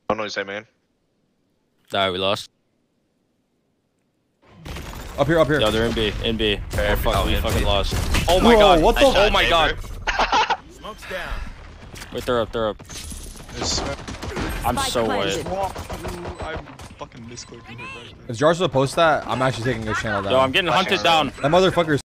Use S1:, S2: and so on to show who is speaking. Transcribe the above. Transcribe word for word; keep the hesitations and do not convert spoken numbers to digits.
S1: don't know what you say, man.
S2: Alright, we lost.
S3: Up here, up here.
S2: Yeah, they're in B. In B.
S1: Okay,
S2: Oh, fuck,
S1: oh,
S2: we
S1: in
S2: fucking
S1: B.
S2: lost. Oh my
S3: Whoa,
S2: god.
S3: what the-
S2: Oh my god.
S4: Smoke's down.
S2: Wait, they're up, they're up.
S5: This,
S2: I'm so
S6: planted.
S2: white.
S5: I'm fucking misclicking it right there.
S3: Is Jar supposed to post that? I'm actually taking this channel down.
S2: Yo, I'm getting hunted down.
S3: That motherfucker